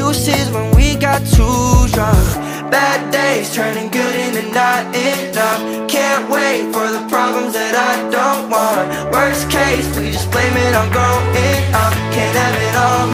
excuses when we got too drunk. Bad days turning good into not enough. Can't wait for the problems that I don't want. Worst case, we just blame it on growing up. Can't have it all.